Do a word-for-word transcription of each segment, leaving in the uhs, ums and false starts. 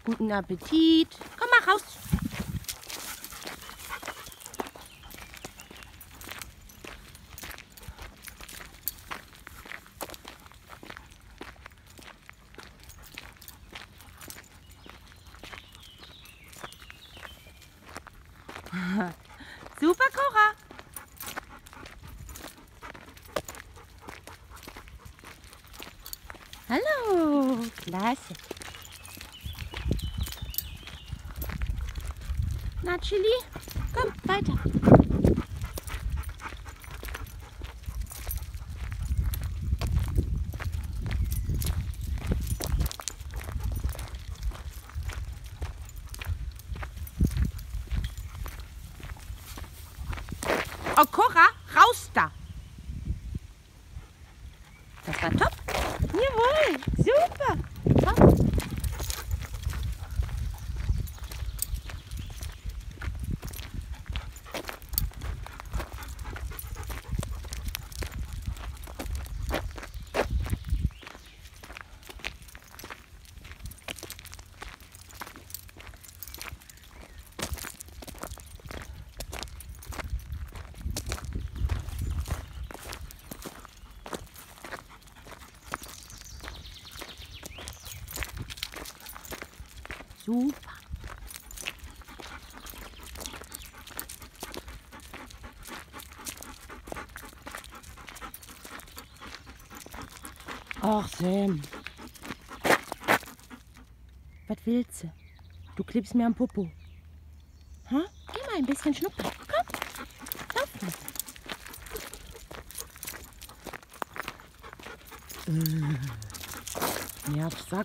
Guten Appetit. Komm mal raus. Super, Cora. Hallo, klasse. Na, Chili, komm, weiter. Oh, Cora, raus da. Das war top. Jawohl, super. Top. Super. Ach, Sam. Was willst du? Du klebst mir am Popo. Ha? Geh mal ein bisschen schnuppern. Komm. Lauf mal. Äh. Nervsack.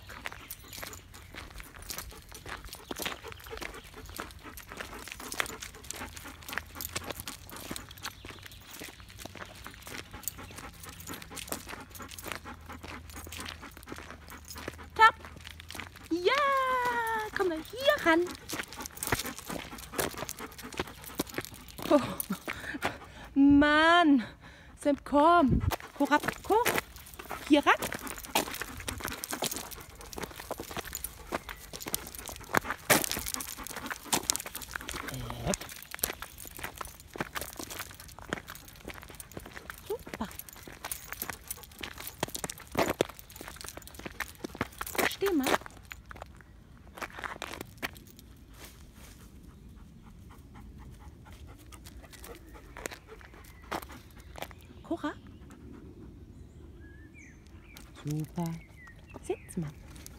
Ja, komm mal hier ran. Oh, Mann, Sam, komm. Cora, komm. Hier ran. Äh. Super. Steh mal. Cora? Super. Sitz mal.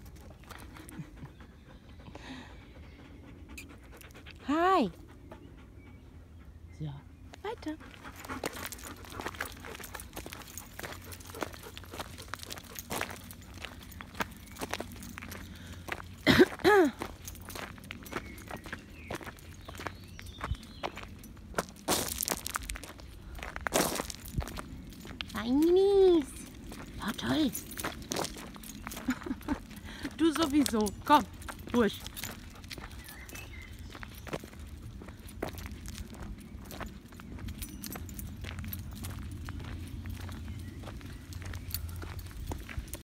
Hi. So, weiter. Feines. Ja, toll. Du sowieso. Komm, durch.